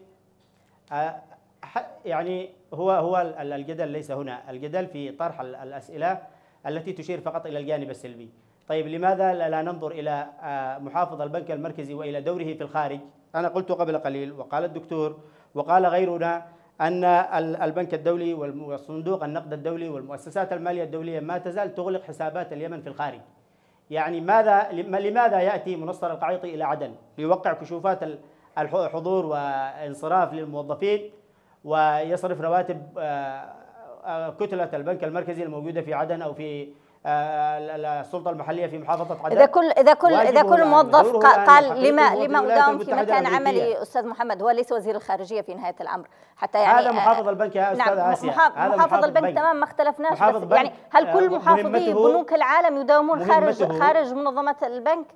يعني هو هو الجدل ليس هنا، الجدل في طرح الأسئلة التي تشير فقط إلى الجانب السلبي. طيب لماذا لا ننظر إلى محافظ البنك المركزي وإلى دوره في الخارج؟ أنا قلت قبل قليل وقال الدكتور وقال غيرنا أن البنك الدولي وصندوق النقد الدولي والمؤسسات المالية الدولية ما تزال تغلق حسابات اليمن في الخارج. يعني ماذا لماذا يأتي منصر القعيطي إلى عدن ليوقع كشوفات الحضور وانصراف للموظفين ويصرف رواتب كتلة البنك المركزي الموجودة في عدن أو في السلطة المحلية في محافظة عدن. إذا كل إذا كل إذا كل موظف قال لما لما أداوم في مكان عملي أستاذ محمد، هو ليس وزير الخارجية في نهاية الأمر حتى يعني هذا محافظ البنك يا أستاذ نعم آسيا. هذا محافظ البنك تمام، ما اختلفناش، بس يعني هل كل محافظي بنوك العالم يداومون خارج خارج منظمة البنك؟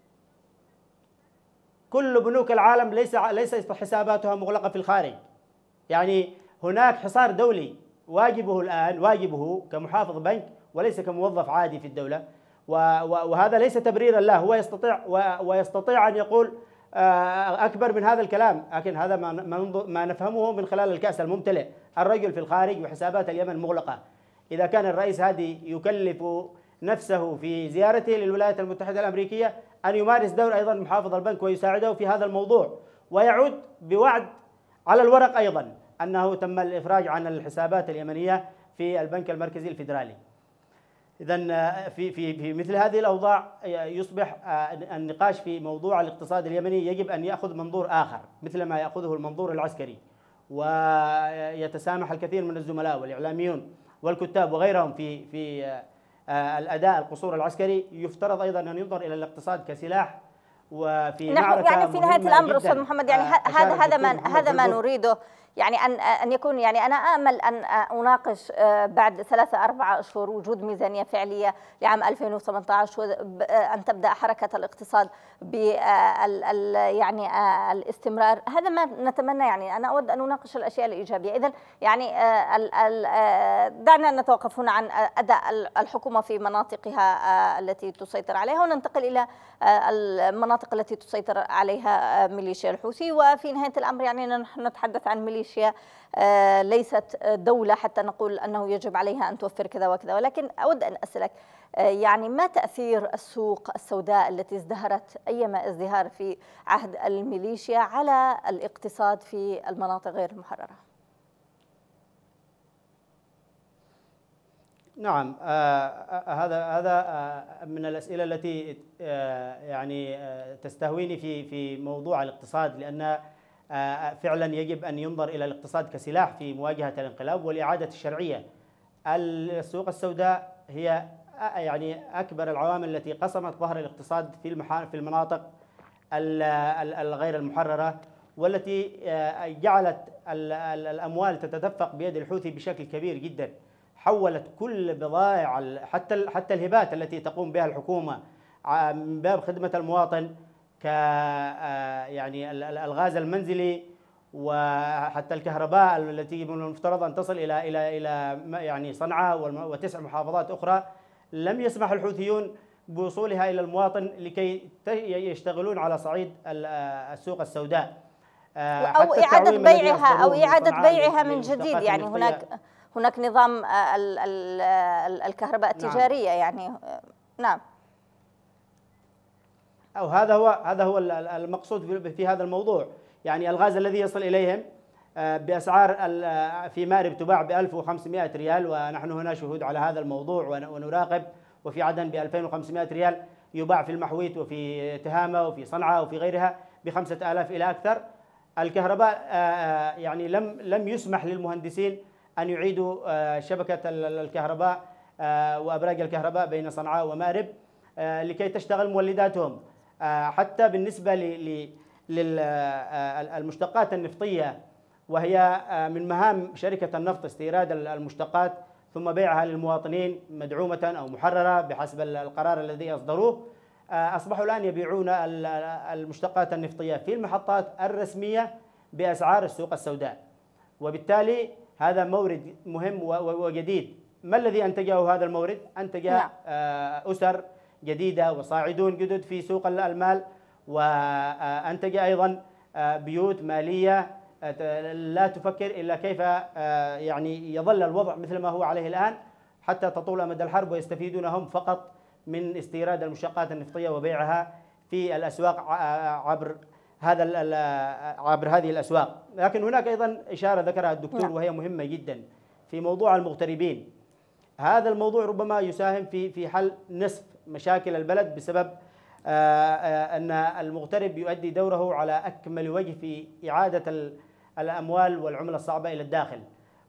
كل بنوك العالم ليس ليس حساباتها مغلقة في الخارج. يعني هناك حصار دولي، واجبه الآن واجبه كمحافظ بنك وليس كموظف عادي في الدولة، وهذا ليس تبريرا له، هو يستطيع ويستطيع أن يقول أكبر من هذا الكلام، لكن هذا ما نفهمه من خلال الكأس الممتلئ. الرجل في الخارج وحسابات اليمن مغلقة. إذا كان الرئيس هادي يكلف نفسه في زيارته للولايات المتحدة الأمريكية أن يمارس دور أيضا محافظ البنك ويساعده في هذا الموضوع، ويعود بوعد على الورق أيضا أنه تم الإفراج عن الحسابات اليمنية في البنك المركزي الفيدرالي. إذن في في في مثل هذه الأوضاع يصبح النقاش في موضوع الاقتصاد اليمني يجب أن يأخذ منظور آخر مثل ما يأخذه المنظور العسكري، ويتسامح الكثير من الزملاء والإعلاميون والكتاب وغيرهم في في الأداء القصور العسكري. يفترض أيضا أن ينظر إلى الاقتصاد كسلاح وفي معركة يعني في نهاية الأمر أستاذ محمد، يعني هذا هذا ما هذا ما نريده، يعني أن أن يكون، يعني أنا آمل أن أناقش بعد ثلاثة أربعة أشهر وجود ميزانية فعلية لعام ألفين وثمانية عشر، أن تبدأ حركة الاقتصاد بال يعني الاستمرار. هذا ما نتمنى. يعني أنا أود أن أناقش الأشياء الإيجابية. إذن يعني دعنا نتوقف هنا عن أداء الحكومة في مناطقها التي تسيطر عليها، وننتقل إلى المناطق التي تسيطر عليها ميليشيا الحوثي. وفي نهاية الأمر يعني نحن نتحدث عن ميليشيا ليست دولة حتى نقول أنه يجب عليها أن توفر كذا وكذا، ولكن أود أن أسألك يعني ما تأثير السوق السوداء التي ازدهرت أيما ازدهار في عهد الميليشيا على الاقتصاد في المناطق غير المحررة؟ نعم، آه هذا هذا آه من الأسئلة التي آه يعني آه تستهويني في في موضوع الاقتصاد، لأن آه فعلا يجب أن ينظر إلى الاقتصاد كسلاح في مواجهة الانقلاب والإعادة الشرعية. السوق السوداء هي يعني أكبر العوامل التي قسمت ظهر الاقتصاد في في المناطق الغير المحررة، والتي جعلت الأموال تتدفق بيد الحوثي بشكل كبير جدا. حولت كل بضائع حتى حتى الهبات التي تقوم بها الحكومة من باب خدمة المواطن، ك يعني الغاز المنزلي وحتى الكهرباء التي من المفترض أن تصل إلى إلى إلى يعني صنعاء وتسع محافظات أخرى، لم يسمح الحوثيون بوصولها إلى المواطن لكي يشتغلون على صعيد السوق السوداء أو إعادة بيعها أو إعادة بيعها من جديد. يعني هناك هناك نظام الكهرباء التجارية. يعني نعم، أو هذا هو هذا هو المقصود في هذا الموضوع. يعني الغاز الذي يصل إليهم بأسعار في مأرب تباع ب ألف وخمسمائة ريال، ونحن هنا شهود على هذا الموضوع ونراقب، وفي عدن ب ألفين وخمسمائة ريال يباع في المحويت وفي تهامة وفي صنعاء وفي غيرها بخمسة آلاف إلى أكثر. الكهرباء يعني لم لم يسمح للمهندسين أن يعيدوا شبكة الكهرباء وأبراج الكهرباء بين صنعاء ومأرب لكي تشتغل مولداتهم. حتى بالنسبة للمشتقات النفطية، وهي من مهام شركة النفط استيراد المشتقات ثم بيعها للمواطنين مدعومة أو محررة بحسب القرار الذي أصدروه، أصبحوا الآن يبيعون المشتقات النفطية في المحطات الرسمية بأسعار السوق السوداء. وبالتالي هذا مورد مهم وجديد. ما الذي أنتجه هذا المورد؟ أنتج أسر جديدة وصاعدون جدد في سوق المال، وأنتج أيضا بيوت مالية لا تفكر إلا كيف يعني يظل الوضع مثل ما هو عليه الآن حتى تطول أمد الحرب، ويستفيدون هم فقط من استيراد المشتقات النفطية وبيعها في الأسواق عبر هذا عبر هذه الأسواق. لكن هناك أيضا إشارة ذكرها الدكتور وهي مهمة جدا في موضوع المغتربين. هذا الموضوع ربما يساهم في في حل نصف مشاكل البلد، بسبب أن المغترب يؤدي دوره على أكمل وجه في إعادة الأموال والعملة الصعبة إلى الداخل.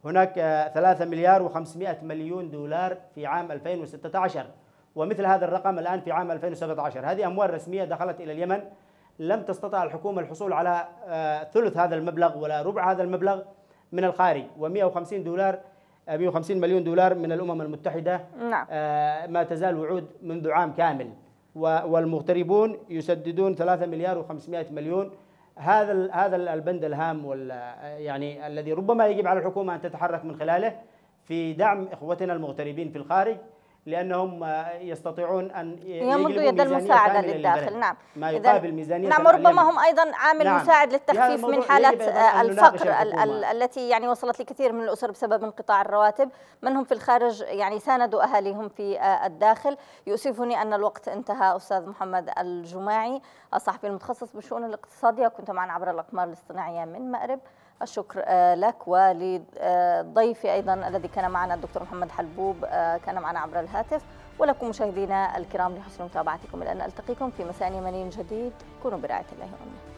هناك ثلاثة مليار وخمسمائة مليون دولار في عام ألفين وستة عشر، ومثل هذا الرقم الآن في عام ألفين وسبعة عشر. هذه أموال رسمية دخلت إلى اليمن، لم تستطع الحكومة الحصول على ثلث هذا المبلغ ولا ربع هذا المبلغ من الخارج، ومئة وخمسين دولار مئة وخمسين مليون دولار من الأمم المتحدة. نعم. ما تزال وعود منذ عام كامل، والمغتربون يسددون ثلاثة مليار وخمسمائة مليون. هذا هذا البند الهام وال يعني الذي ربما يجب على الحكومة أن تتحرك من خلاله في دعم إخوتنا المغتربين في الخارج، لأنهم يستطيعون أن يمدوا يد المساعدة للداخل. نعم، ما يقابل ميزانية. نعم، وربما هم أيضا عامل نعم. مساعد للتخفيف من حالات الفقر التي يعني وصلت لكثير من الأسر بسبب انقطاع الرواتب. من هم في الخارج يعني ساندوا أهاليهم في الداخل. يؤسفني أن الوقت انتهى. أستاذ محمد الجماعي، الصحفي المتخصص بالشؤون الاقتصادية، كنت معنا عبر الأقمار الاصطناعية من مأرب. الشكر لك ولضيفي أيضا الذي كان معنا الدكتور محمد حلبوب، كان معنا عبر الهاتف. ولكم مشاهدينا الكرام لحسن متابعتكم، إلى أن ألتقيكم في مساء يمني جديد. كونوا برعاية الله وأمنه.